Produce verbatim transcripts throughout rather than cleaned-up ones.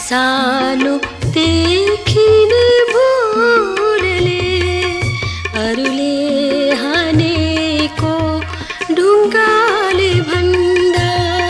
सानो देखिने भुलले अरूले हानेको ढुङ्गाले भन्दा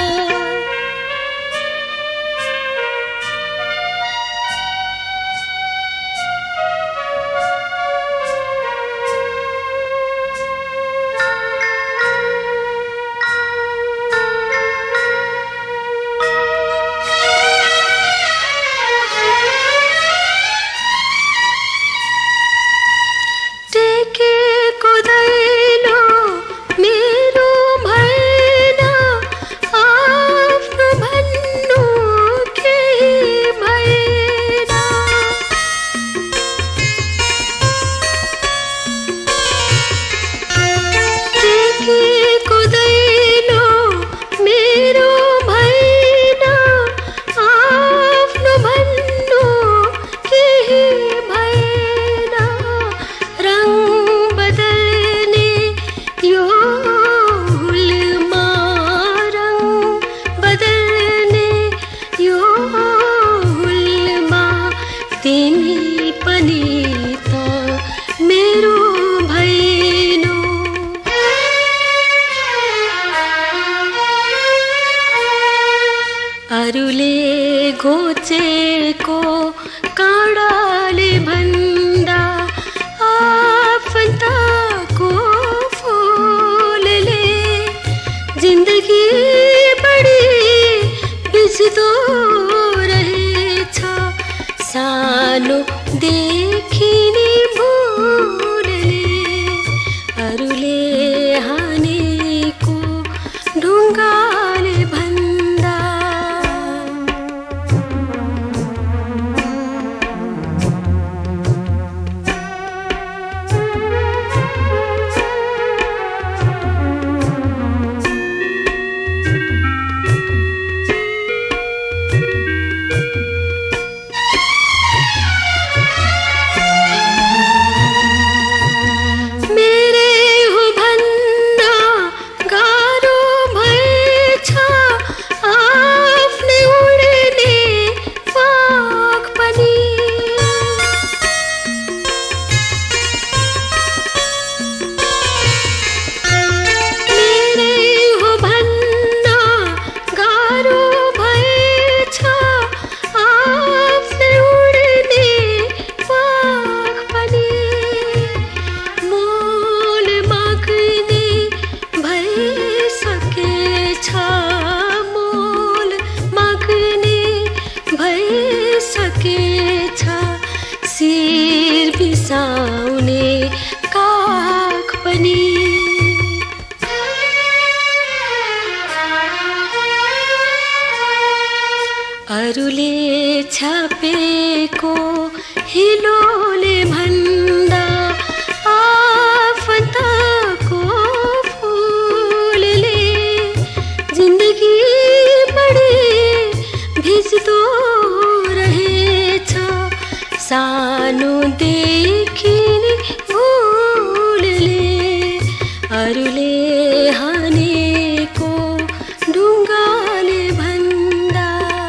अरूले घोचेको काँडाले भन्दा आफन्तको फूलले जिन्दगी बढी बिस्दो रहेछ सानो देखिने भुलले अरूले हानेको ढुङ्गाले भन्दा शिर बिसाउने काख पनि अरूले छापेको हिलोले भन्दा आफन्तको फूलले जिन्दगी बढी भिज्दो रहेछ सानो देखिने भुलले अरूले हानेको ढुङ्गाले भन्दा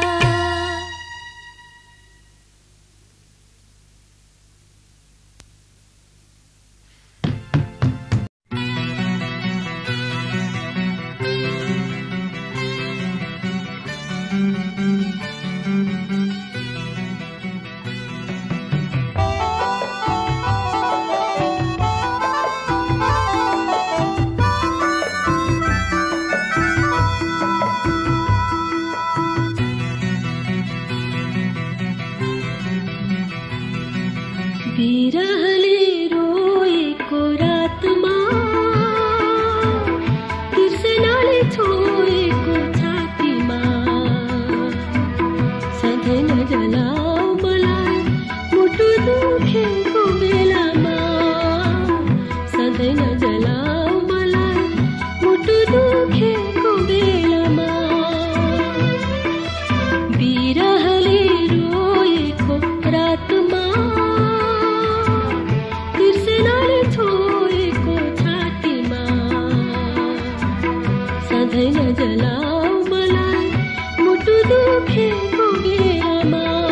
बिरहले रोएको रातमा तिर्सनाले छोएको छातीमा सधैँ नजलाऊ मलाई मुटु दुखेको बेलामा सधैँ नजलाऊ मलाई मुटु दुखेको बेलामा बिरहले रोएको रातमा सधैँ नजलाऊ मलाई मुटु दुखेको बेलामा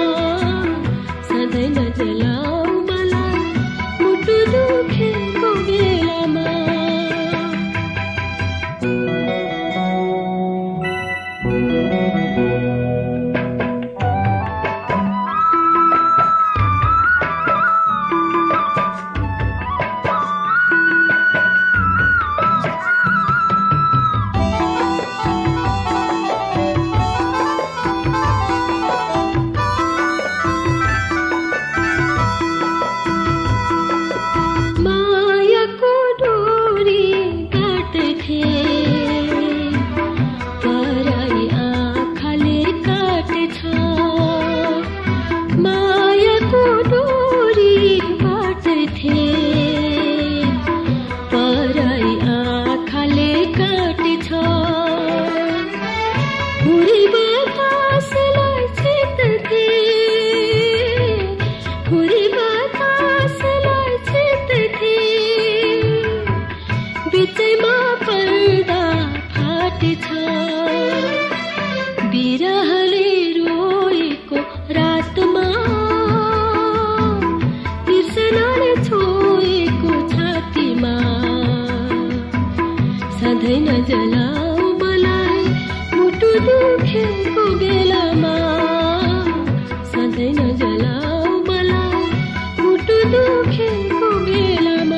नजलाऊ मलाई मुटु दुखेको बेलामा सधैँ नजलाऊ मलाई मुटु दुखेको बेलामा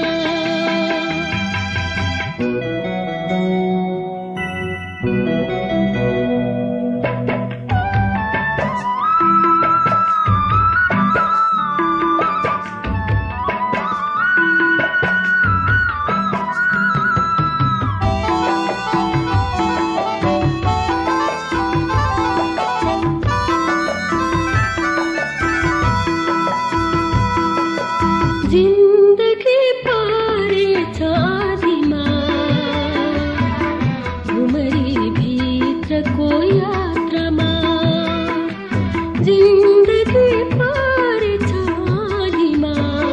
जिन्दगी पारेछ आँधीमा भुमरी भित्रको यात्रामा जिन्दगी पारेछ आँधीमा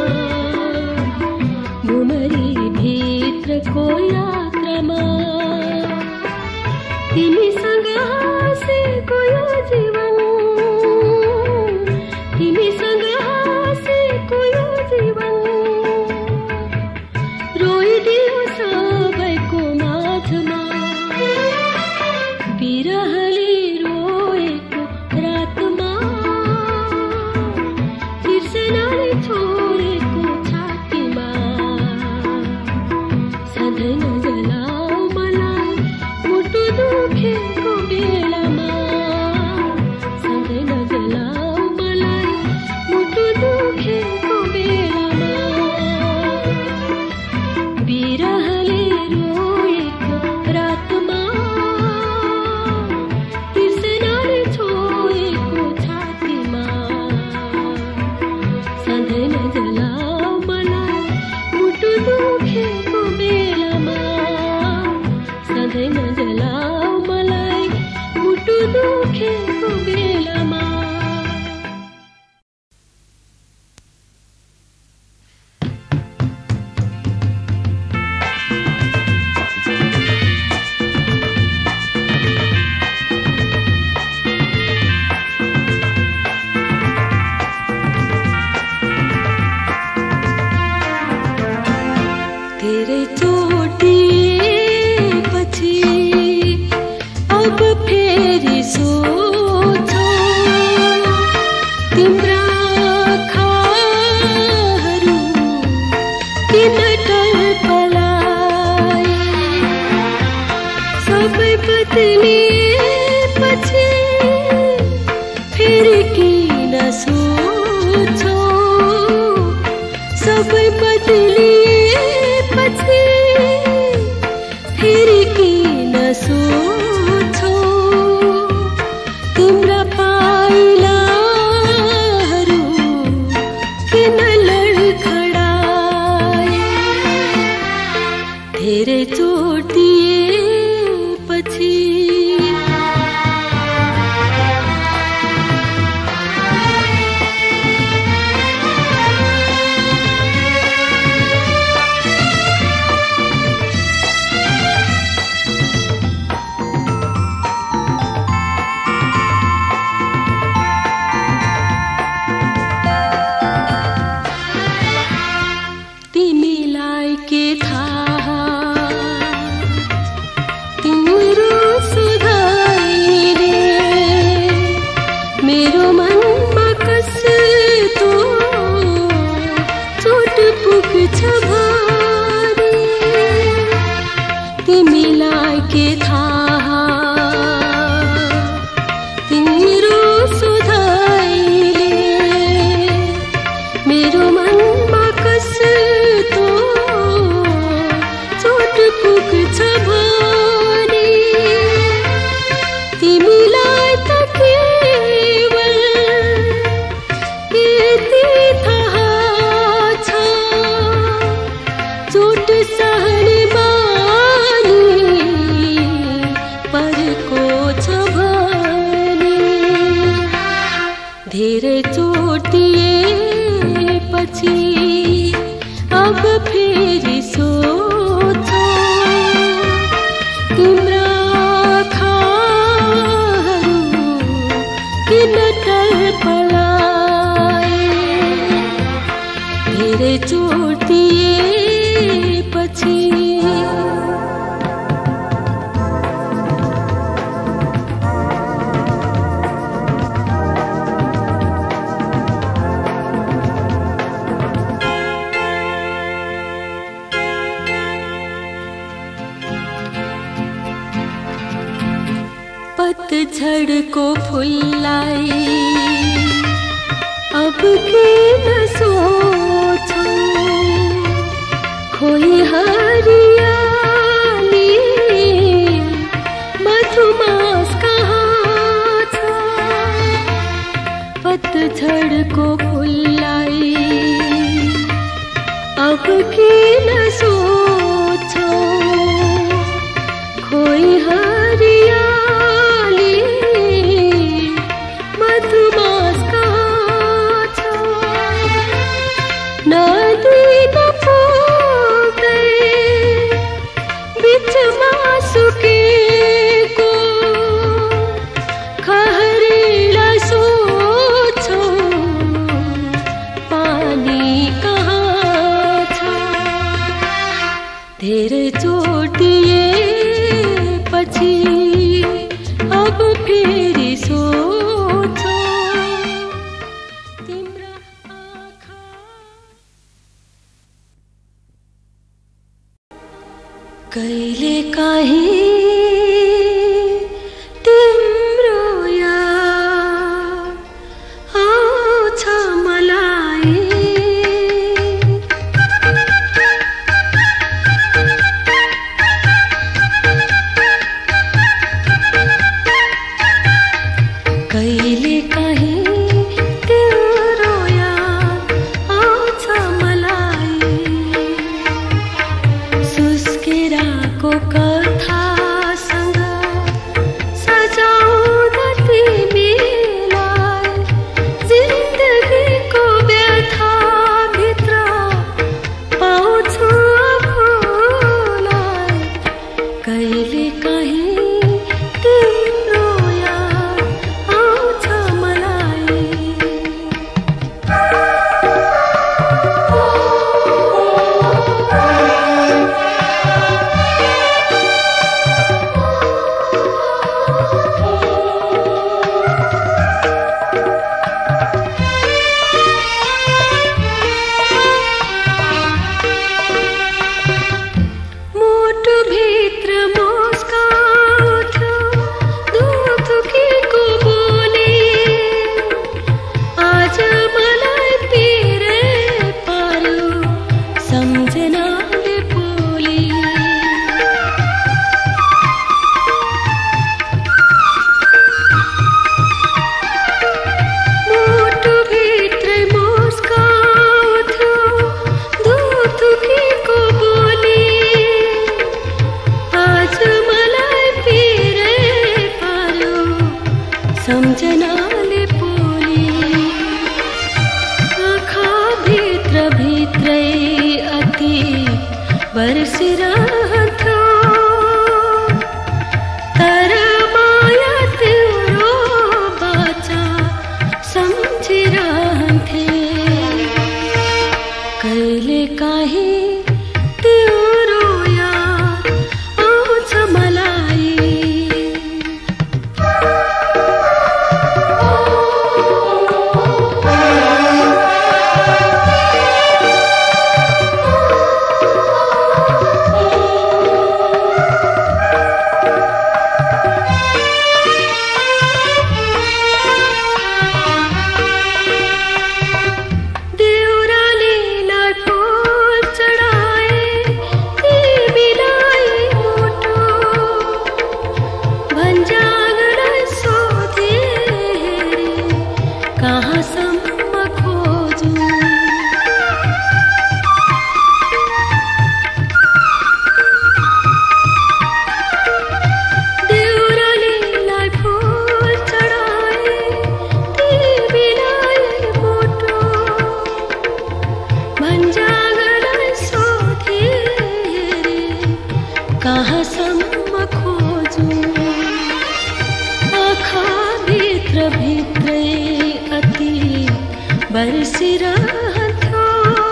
भुमरी भित्रको यात्रामा तिमीसँग हाँसेको यो जीवन तिमीसँग हाँसेको यो जीवन रोइदियो सबैको माझमा बिरहले रोएको रातमा तिर्सनाले छोडेको छातीमा सधैँ नजलाऊ मलाई मुटु दुखेको बेलामा सधैँ नजलाऊ मलाई मुटु दुखेको बेलामा बिरहले रोएको रातमा तिर्सनाले छोडेको छातीमा सधैँ नजलाऊ मलाई मुटु दुखेको बेलामा सधैँ नजलाऊ मलाई मुटु दुखेको बेलामा धेरै चोटिएपछि अब फेरि सोचौ तिम्रा आँखाहरू किन टलपलाए सबै बदलिएपछि फेरि किन सोचौ सबै बदलिएपछि फेरि किन सोचौ तिम्रा पाइलाहरू किन लडखडाए धेरै चोट दिएपछि तिमीलाई के थाहा तिम्रो सुधाइले मेरो मनमा कस्तो चोट पुग्छ भरे तिमीलाई के थाहा तिम्रो सुधाइले मेरो मनमा कस्तो चोट पुग्छ भने तिमीलाई त केवल यति थाहा छ चोट सहने बानी परेको छ भने धेरै चोट दिएपछि अब फेरि सोचौ तिम्रा आँखाहरू किन टलपलाए धेरै चोट दिएपछि पतझड़ को फुलाई अब के न सोचो खोई हरियाली मधुमास कहाँ था पतझड़ को फुलाई अब के न सोचो खोई हरियाली मधुमास कहाँ था नदी न फूल गए बिच मासुके को खहरेला सोचो पानी कहाँ था तेरे चोटिए पछि अब फेरि सोचो तिम्रा आँखा कहिले काहीँ तिम्रो याद आउँछ मलाई कहिले काहीँ तिम्रो याद आउँछ मलाई सुस्केराको कथासँग सजाउँदा तिमीलाई जिन्दगीको व्यथाभित्र पाउँछु आफूलाई कहिले काहीँ तिम्रो याद आउँछ मलाई मुटुभित्र मुस्काउँथ्यो दुधुकीको बोली आज मलाई पिरे पार्यो सम्झनाले बोली मुटुभित्र मुस्काउँथ्यो दुधुकीको बोली आज मलाई पिरे पार्यो सम्झनाले बोली आँखा भित्र भित्रै अति बर्सिरहन्थ्यो तर माया तिम्रो बाचा सम्झिरहन्थे कहिले काहीँ तिम्रो याद आउँछ मलाई देउरालीलाई फूल चढाए तिमीलाई मुटु भन्ज्याङलाई सोधे कहाँसम्म खोजु देउरालीलाई फूल चढाए तिमीलाई मुटु भन्ज्याङलाई सोधे कहाँसम्म खोजु आँखा भित्र भित्रै अति बर्सिरहन्थ्यो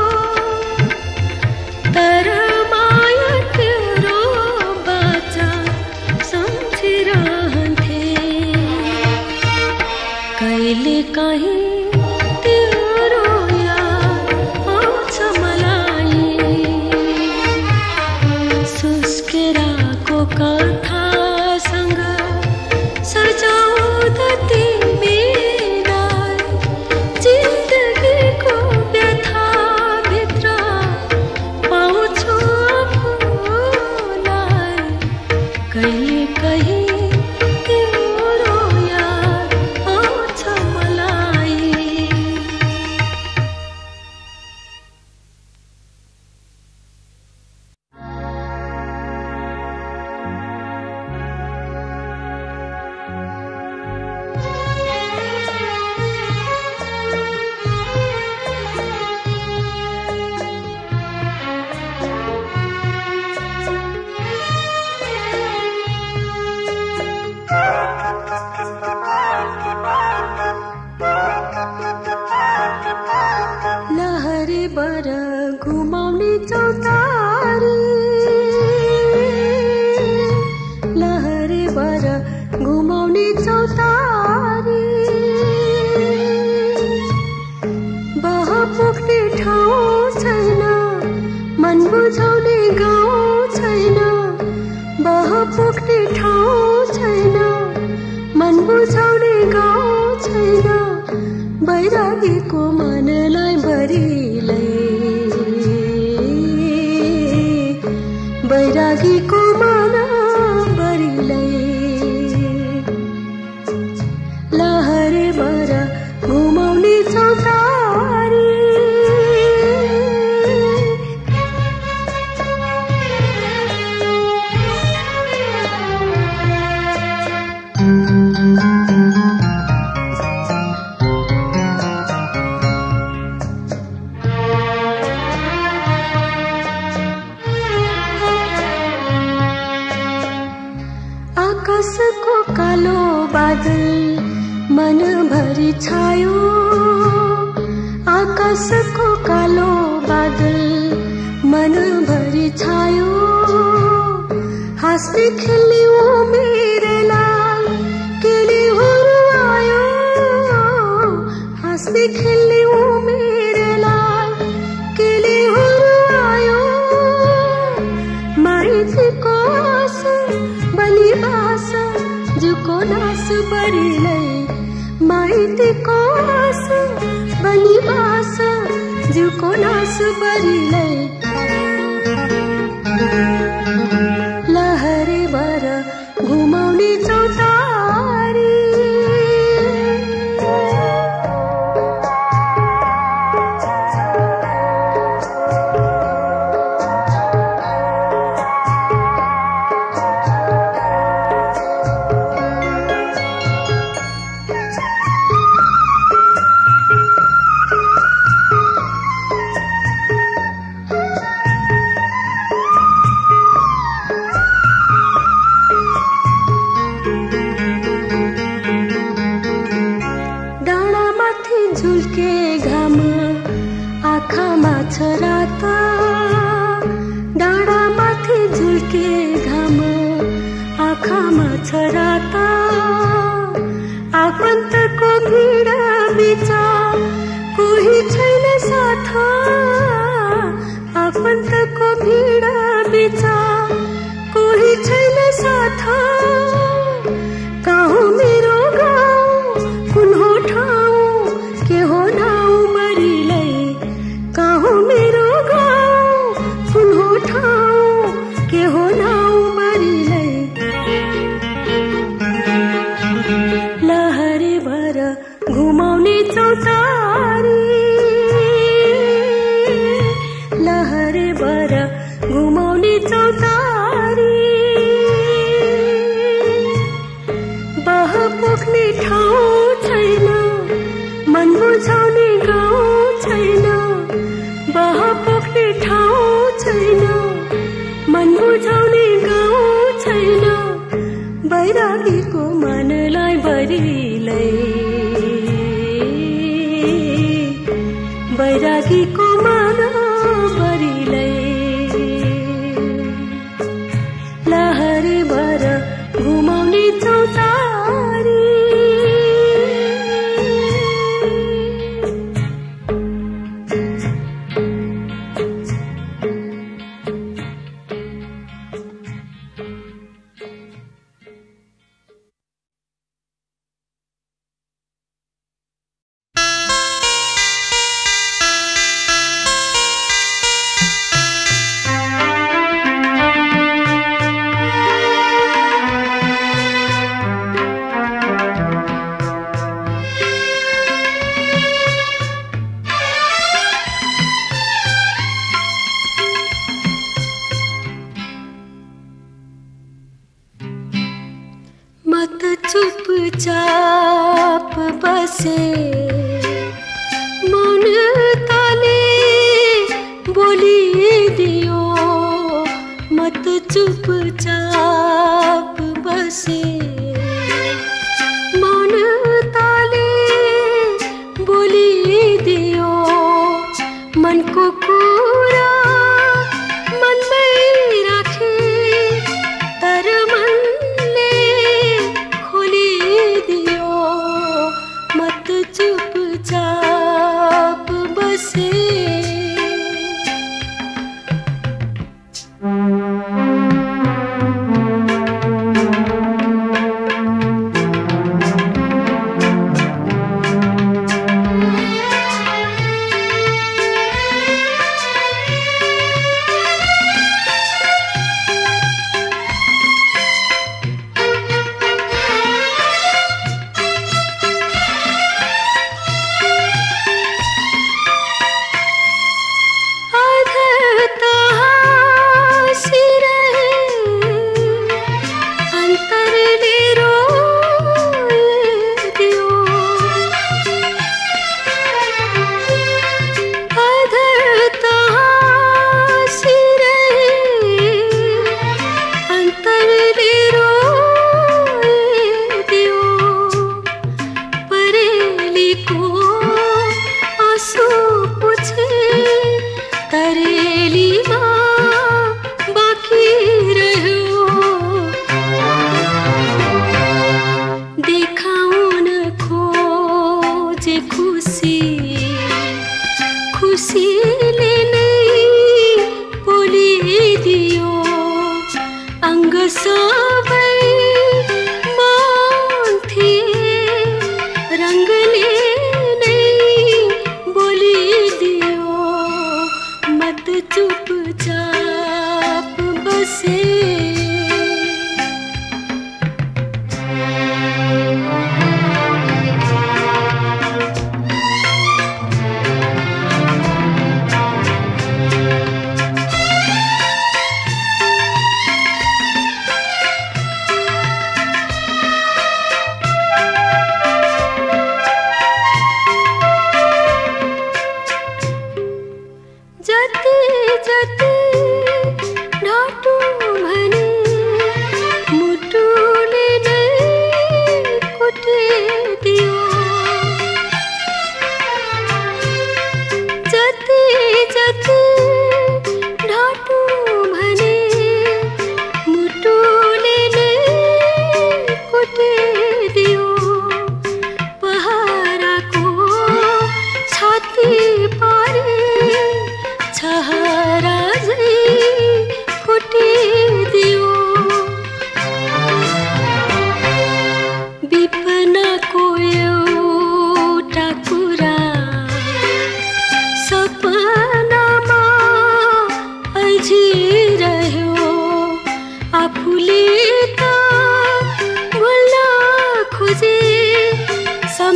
तर माया तिम्रो बाचा सम्झिरहन्थे कहिले काहीँ तिम्रो याद आउँछ मलाई सुस्केराको कथासँग घुमाउने चौतारी बह पोख्ने ठाउँ छैन मन बुझाउने गाउँ छैन बह पोख्ने ठाउँ छैन मन बुझाउने गाउँ छैन बैरागीको मनलाई बरिलै बैरागीको मन बरिलै लहरे बर घुमाउने चौतारी आकाशको कालो बादल मनभरि छायो आकाशको कालो बादल मनभरि छायो हाँस्दै खेल्ने उमेरलाई केले हुरुवायो हाँस्दै खेल्ने उमेरलाई केले हुरुवायो माइतीको आशा बलिबासा जुको नास बरिलै माइतीको आशा बलिबासा जुको नास बरिलै लहरे बर घुमाउने चौतारी झुल्के घाम आँखामा छ रात डाँडामाथि झुल्के घाम आँखामा छ रात आफन्तको भिड बिच कोही छैन साथ आफन्तको भिड बिच कोही छैन साथ कहाँ मेरो गाउँ कुन हो ठाउँ के हो नाउँ बरिलै कहाँ मेरो गाउँ कुन हो ठाउँ के हो नाउँ बरिलै लहरे भर घुमाउने चौतारी लहरे भर घुमाउने चौतारी बह पोख्ने ठाउँ छैन मन बुझाउने गाउँ छैन बह पोख्ने ठाउँ छैन मन बुझाउने गाउँ छैन बैरागीको मनलाई बरिलै बैरागीको मन बरिलै लहरे भर घुमाउने चौतारी चुपचाप बसे मन ताले बोलिदियो मत चुपचाप बसे मन ताले बोलिदियो मनको कुरा मनमै राखे तर मनले खोली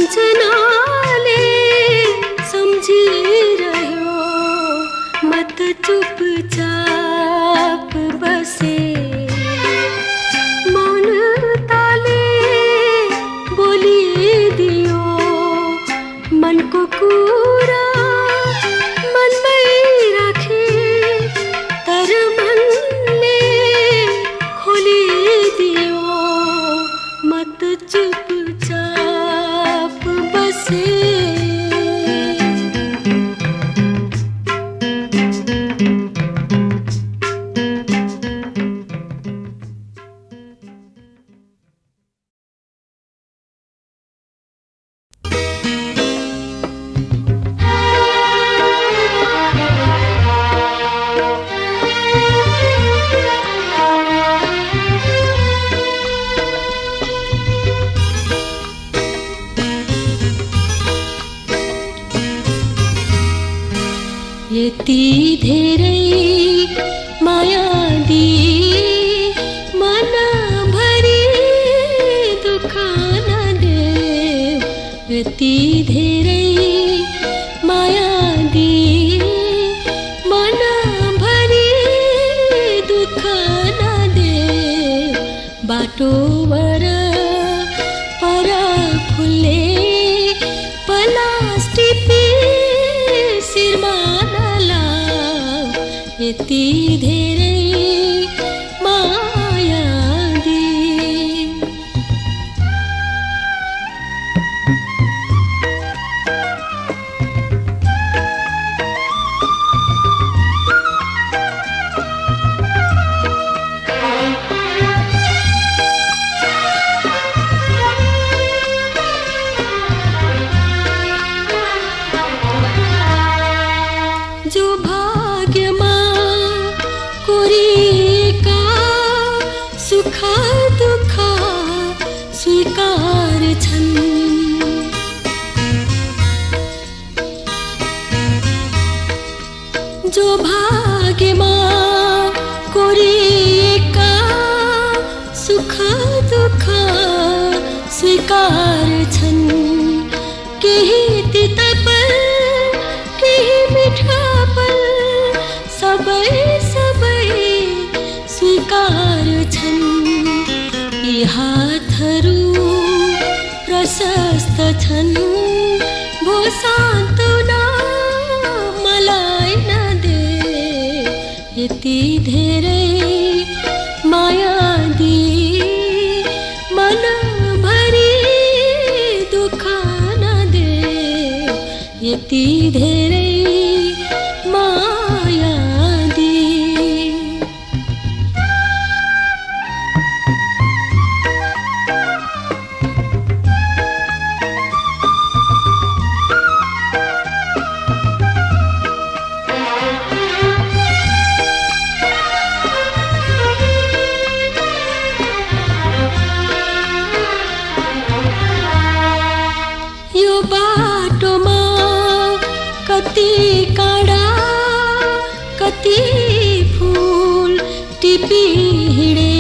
सम्झनाले सम्झिरह्यो मत चुपचाप बसे मौनताले बोलिदियो मनको कुरा मनमै राखे तर मनले खोलिदियो मत चुपचाप बसे यति धेरै माया दिए मनभरि दुःख नदेऊ यति धेरै माया दिए मनभरि दुःख नदेऊ बाटोबाट पर फुले प्लास्टिक शिरमा यति धेरै माया दिए जो भाग्यमा कोरिएका सुख दुःख स्वीकार छन् जो भाग्यमा कोरिएका सुख दुःख स्वीकार छन् केही तिता पल केही मिठा पल सबै सबै स्वीकार छन् यी हातहरू प्रशस्त छन् भो सान्त्वना मलाई नदे यति धेरै माया दिए मनभरि दुःख नदे यति धेरै माया यो बाटोमा कति काँडा कति फूल टिपी हिँडे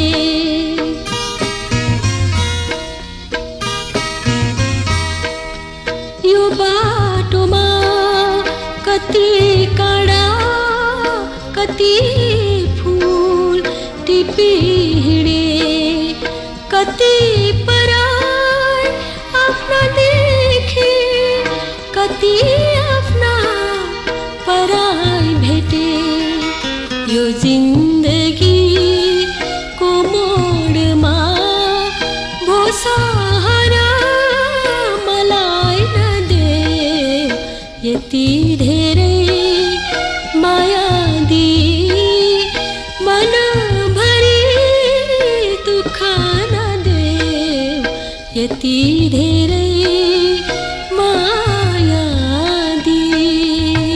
यो बाटोमा कति काँडा कति फूल टिपी हिँडे कति पराई आफ्ना देखे कति आफ्ना पराई भेटे यो जिन्दगी को मोडमा भो सहारा मलाई नदे यति धेरै माया दिए मनभरि दुःख नदेऊ यति धेरै माया दिए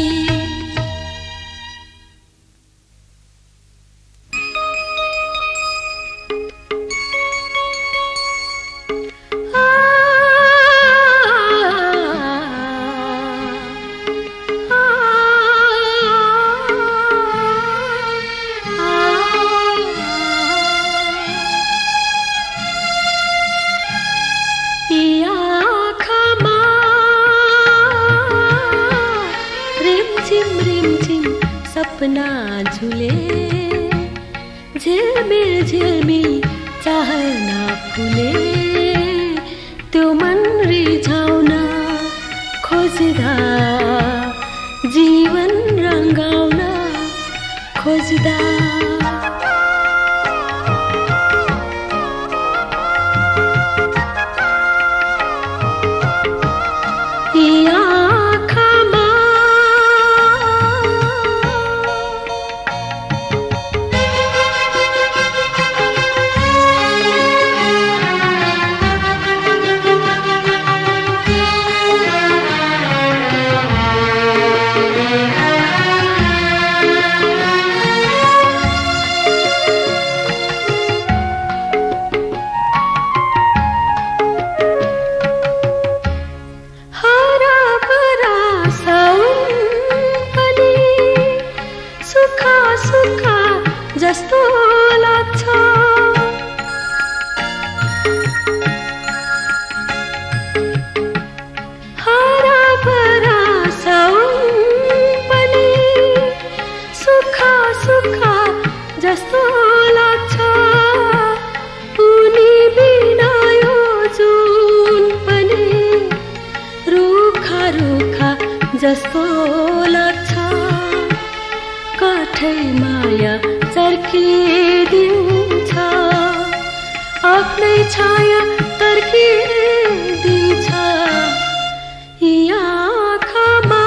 आँखा सपना झुले झिलमिल झिलमिल चाहना फुले त्यो मन रिझाउन खोज्दा जीवन रंगाउन खोज्दा जस्तो लाग्छ हरा भरा साउन पनि सुखा सुखा जस्तो लाग्छ उनी बिना यो जुन पनि रुखा रुखा जस्तो लाग्छ कठै माया चर्किदिन्छ आफ्नै छाया तर्किदिन्छ यी आँखामा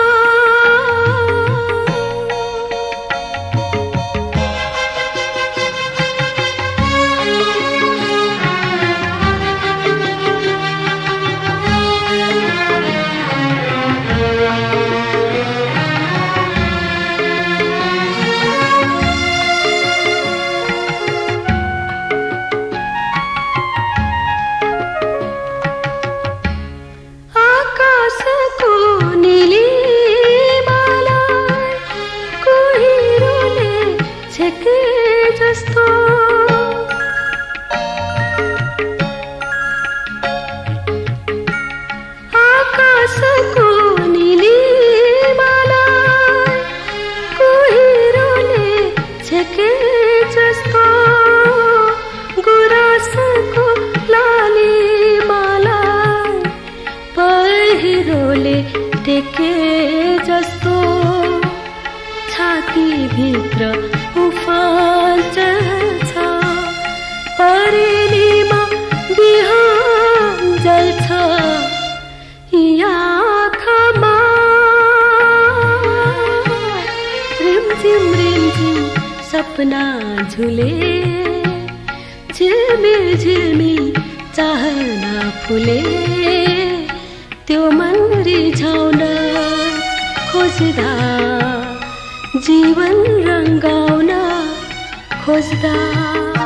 आकाशको नीलिमाला कुहिरोले छेके जस्तो गुराँसको लालीमाला पहिरोले टेके जस्तो छातीभित्र उफान चल्छ परेलीमा बिहान जल्छ यी आँखामा रिमझिम रिमझिम सपना झुले झिलमिल झिलमिल चाहना फुले त्यो मन रिझाउन खोज्दा जीवन रंगाउन खोज्दा